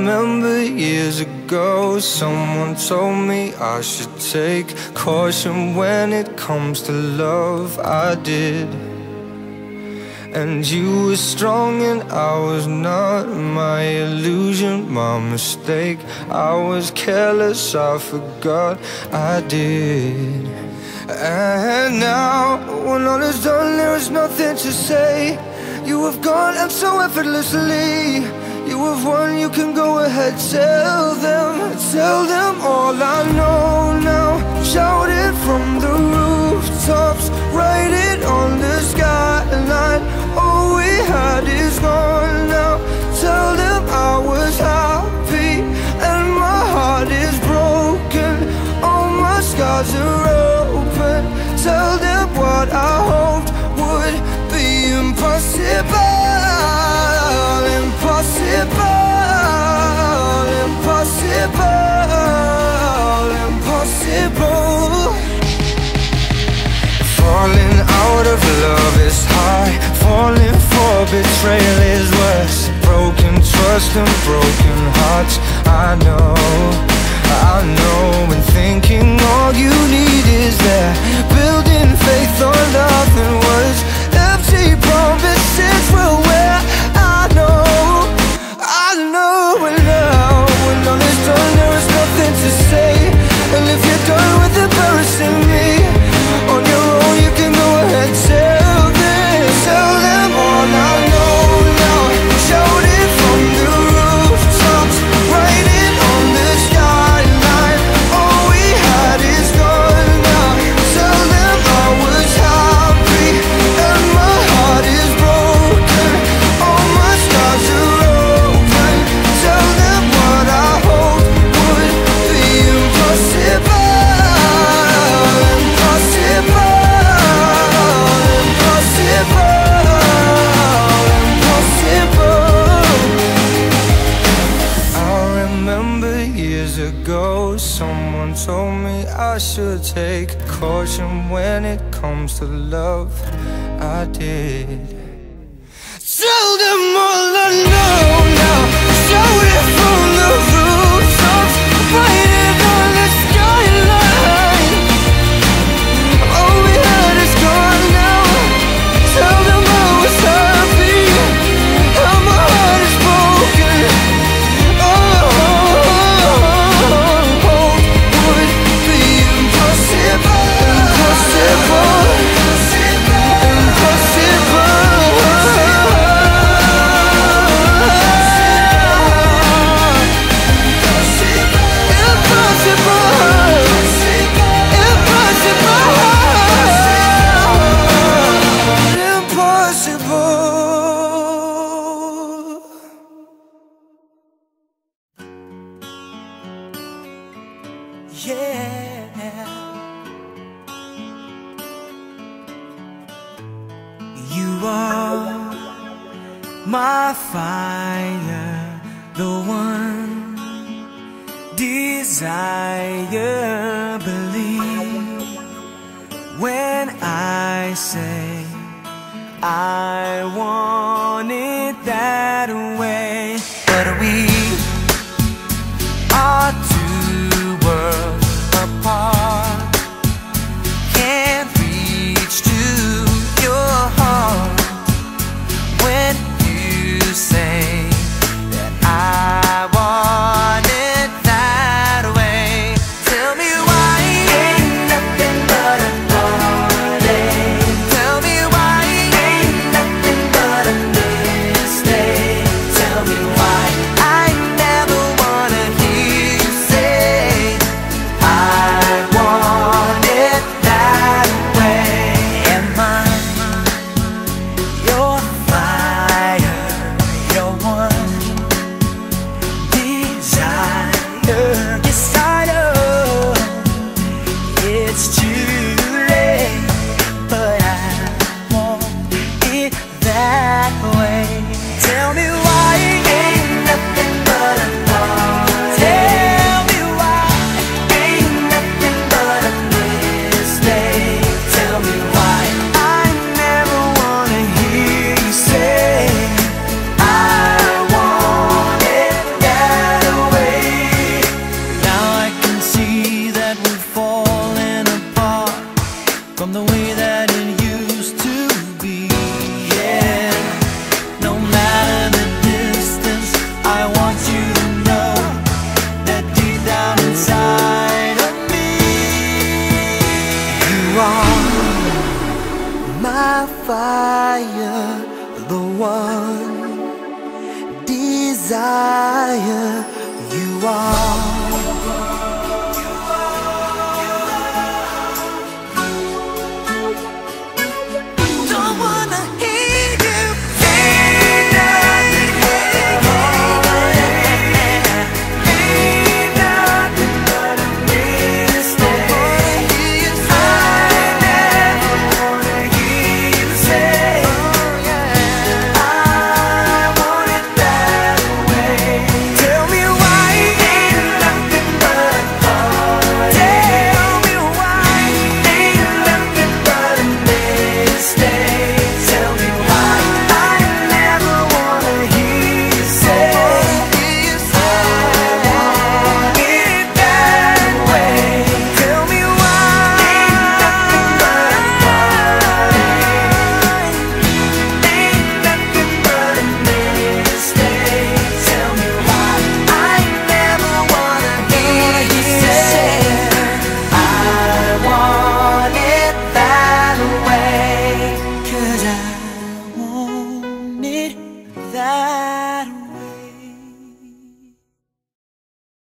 remember years ago, someone told me I should take caution when it comes to love. I did. And you were strong and I was not. My illusion, my mistake. I was careless, I forgot I did. And now, when all is done, there is nothing to say. You have gone and so effortlessly. You have won, you can go ahead, tell them all I know now. Shout it from the rooftops, write it on the skyline. All we had is gone now. Tell them I was happy and my heart is broken. All my scars are open. Tell them what I hoped would be impossible. Impossible. Falling out of love is high. Falling for betrayal is worse. Broken trust and broken hearts. I know, and thinking all you need is there. Building faith on nothing words. Empty promises will wear. I know, and now when all is done, there is nothing to say. And if you're done with embarrassing me on your own, you can go ahead, tell them all I know now. Shout it from the rooftops, write it on the skyline. All we had is gone now. Tell them I was happy and my heart is broken. All my scars are open. Tell them what I hoped would be impossible. Someone told me I should take caution when it comes to love. I did. Tell them all I know now. Shout it from the rooftops, write it on the skyline. All we had is gone now. Tell them I was happy and my heart is broken. My fire, the one desire, believe when I say I want it that way. But we are two worlds apart, can't reach to your heart when say that I want it that way. Tell me why ain't nothing but a heartache. Tell me why ain't nothing but a mistake. from the way that it used to be. Yeah, no matter the distance, I want you to know that deep down inside of me, you are my fire, the one desire. You are